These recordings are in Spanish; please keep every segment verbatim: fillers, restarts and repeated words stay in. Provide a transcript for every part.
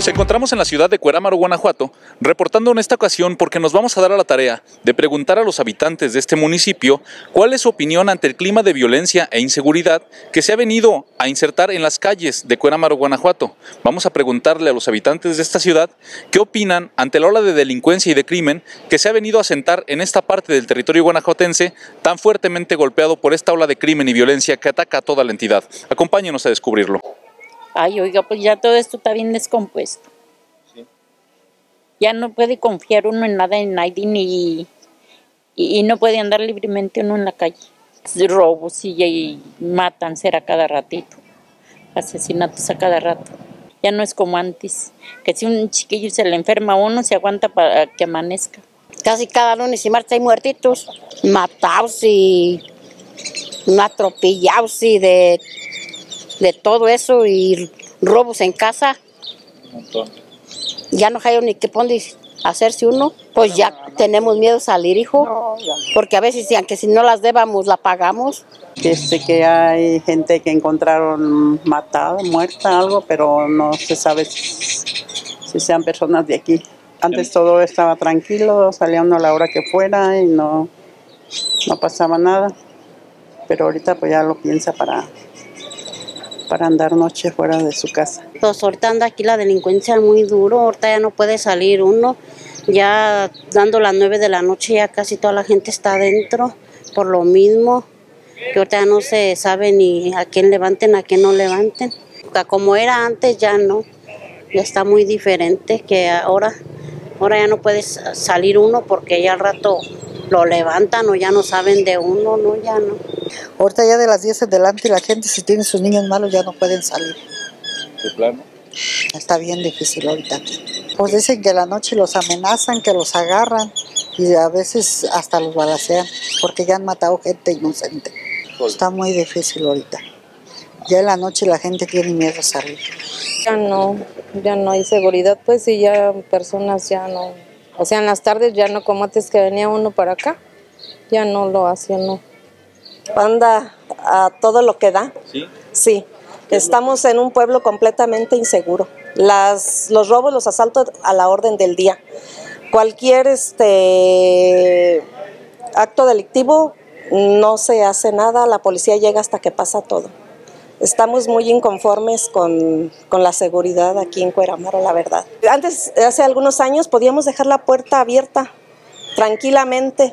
Nos encontramos en la ciudad de Cuerámaro, Guanajuato, reportando en esta ocasión porque nos vamos a dar a la tarea de preguntar a los habitantes de este municipio cuál es su opinión ante el clima de violencia e inseguridad que se ha venido a insertar en las calles de Cuerámaro, Guanajuato. Vamos a preguntarle a los habitantes de esta ciudad qué opinan ante la ola de delincuencia y de crimen que se ha venido a sentar en esta parte del territorio guanajuatense tan fuertemente golpeado por esta ola de crimen y violencia que ataca a toda la entidad. Acompáñenos a descubrirlo. Ay, oiga, pues ya todo esto está bien descompuesto. Sí. Ya no puede confiar uno en nada, en nadie, ni, y, y no puede andar libremente uno en la calle. Robos y, y matan a cada ratito, asesinatos a cada rato. Ya no es como antes, que si un chiquillo se le enferma a uno, se aguanta para que amanezca. Casi cada lunes y martes hay muertitos, matados y atropellados y de... de todo eso y robos en casa. Un montón. Ya no hay ni qué poner hacerse uno, pues ya no, no, tenemos miedo a salir, hijo, no, no. Porque a veces, aunque si no las debamos, la pagamos. Este, que hay gente que encontraron matada, muerta, algo, pero no se sabe si, si sean personas de aquí. Antes todo estaba tranquilo, salía uno a la hora que fuera y no, no pasaba nada, pero ahorita pues ya lo piensa para... para andar noche fuera de su casa. Pues ahorita anda aquí la delincuencia muy duro, ahorita ya no puede salir uno, ya dando las nueve de la noche ya casi toda la gente está adentro, por lo mismo, que ahorita ya no se sabe ni a quién levanten, a quién no levanten. Como era antes ya no, ya está muy diferente, que ahora, ahora ya no puede salir uno porque ya al rato lo levantan o ya no saben de uno, no, ya no. Ahorita ya de las diez en adelante la gente si tiene sus niños malos ya no pueden salir. ¿De plano? Está bien difícil ahorita. Pues dicen que la noche los amenazan, que los agarran y a veces hasta los balacean porque ya han matado gente inocente. Está muy difícil ahorita. Ya en la noche la gente tiene miedo a salir. Ya no, ya no hay seguridad pues y ya personas ya no, o sea en las tardes ya no como antes que venía uno para acá, ya no lo hacían, no. Anda a todo lo que da. ¿Sí? Sí, estamos en un pueblo completamente inseguro. Las, los robos, los asaltos a la orden del día. Cualquier este, acto delictivo no se hace nada, la policía llega hasta que pasa todo. Estamos muy inconformes con, con la seguridad aquí en Cuerámaro, la verdad. Antes, hace algunos años, podíamos dejar la puerta abierta tranquilamente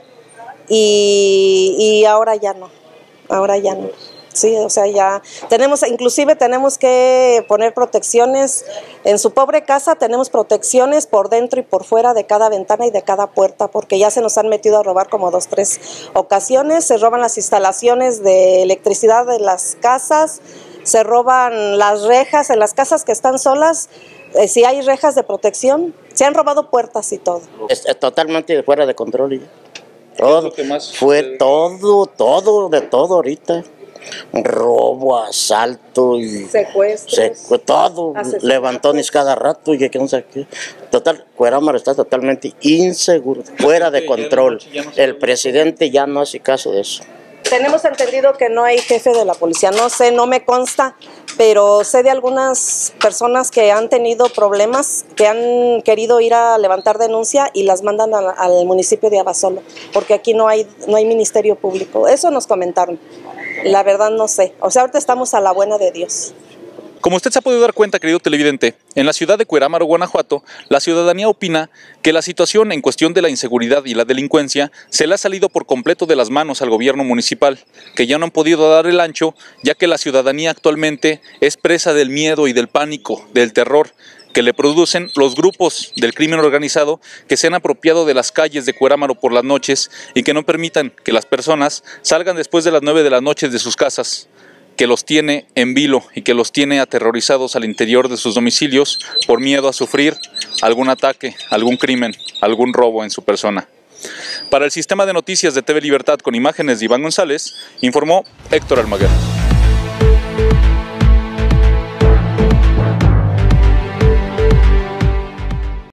y, y ahora ya no. Ahora ya no, sí, o sea, ya tenemos, inclusive tenemos que poner protecciones, en su pobre casa tenemos protecciones por dentro y por fuera de cada ventana y de cada puerta, porque ya se nos han metido a robar como dos, tres ocasiones, se roban las instalaciones de electricidad de las casas, se roban las rejas en las casas que están solas, eh, si hay rejas de protección, se han robado puertas y todo. Es, es totalmente fuera de control. Todo, fue todo, todo, de todo ahorita. Robo, asalto, y secuestros, secu todo, levantones cada rato y que no sé qué. Total, Cuerámaro está totalmente inseguro, fuera de control. El presidente ya no hace caso de eso. Tenemos entendido que no hay jefe de la policía, no sé, no me consta, pero sé de algunas personas que han tenido problemas, que han querido ir a levantar denuncia y las mandan a, al municipio de Abasolo, porque aquí no hay, no hay ministerio público. Eso nos comentaron, la verdad no sé, o sea, ahorita estamos a la buena de Dios. Como usted se ha podido dar cuenta, querido televidente, en la ciudad de Cuerámaro, Guanajuato, la ciudadanía opina que la situación en cuestión de la inseguridad y la delincuencia se le ha salido por completo de las manos al gobierno municipal, que ya no han podido dar el ancho, ya que la ciudadanía actualmente es presa del miedo y del pánico, del terror que le producen los grupos del crimen organizado que se han apropiado de las calles de Cuerámaro por las noches y que no permitan que las personas salgan después de las nueve de la noche de sus casas, que los tiene en vilo y que los tiene aterrorizados al interior de sus domicilios por miedo a sufrir algún ataque, algún crimen, algún robo en su persona. Para el sistema de noticias de T V Libertad con imágenes de Iván González, informó Héctor Almaguer.